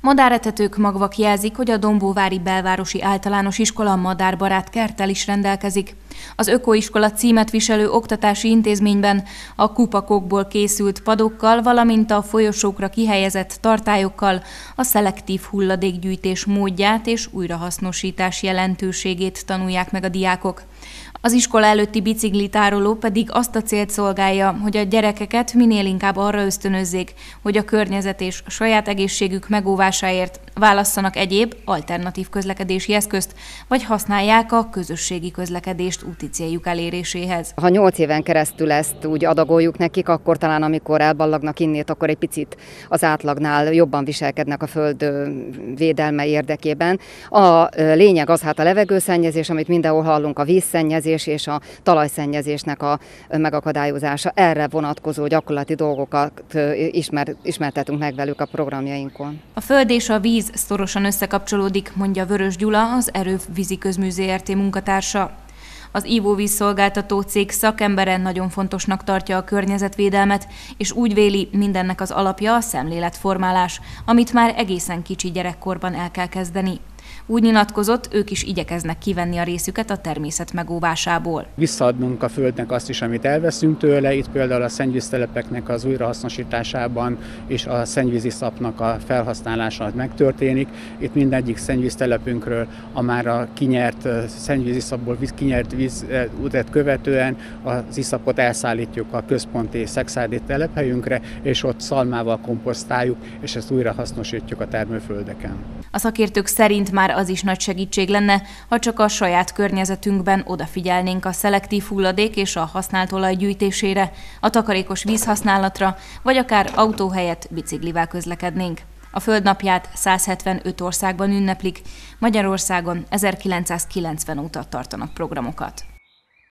Madáretetők, magvak jelzik, hogy a Dombóvári Belvárosi Általános Iskola madárbarát kerttel is rendelkezik. Az ökoiskola címet viselő oktatási intézményben a kupakokból készült padokkal, valamint a folyosókra kihelyezett tartályokkal a szelektív hulladékgyűjtés módját és újrahasznosítás jelentőségét tanulják meg a diákok. Az iskola előtti biciklitároló pedig azt a célt szolgálja, hogy a gyerekeket minél inkább arra ösztönözzék, hogy a környezet és saját egészségük megóvásáért válasszanak egyéb alternatív közlekedési eszközt, vagy használják a közösségi közlekedést úti céljuk eléréséhez. Ha 8 éven keresztül ezt úgy adagoljuk nekik, akkor talán amikor elballagnak innét, akkor egy picit az átlagnál jobban viselkednek a föld védelme érdekében. A lényeg az hát a levegőszennyezés, amit mindenhol hallunk, a vízszennyezés és a talajszennyezésnek a megakadályozása. Erre vonatkozó gyakorlati dolgokat ismertetünk meg velük a programjainkon. A föld és a víz szorosan összekapcsolódik, mondja Vörös Gyula, az Erőv Víziközmű Zrt. Munkatársa. Az ivóvízszolgáltató cég szakembere nagyon fontosnak tartja a környezetvédelmet, és úgy véli, mindennek az alapja a szemléletformálás, amit már egészen kicsi gyerekkorban el kell kezdeni. Úgy nyilatkozott, ők is igyekeznek kivenni a részüket a természet megóvásából. Visszaadnunk a földnek azt is, amit elveszünk tőle, itt például a szennyvíztelepeknek az újrahasznosításában és a szennyvíziszapnak a felhasználása megtörténik. Itt mindegyik szennyvíztelepünkről a már a kinyert szennyvíziszapból kinyert vízutat követően az iszapot elszállítjuk a központi Szexárdi telephelyünkre, és ott szalmával komposztáljuk, és ezt újrahasznosítjuk a termőföldeken. A szakértők szerint már az is nagy segítség lenne, ha csak a saját környezetünkben odafigyelnénk a szelektív hulladék és a használt olaj gyűjtésére, a takarékos vízhasználatra, vagy akár autó helyett biciklivel közlekednénk. A Földnapját 175 országban ünneplik, Magyarországon 1990 óta tartanak programokat.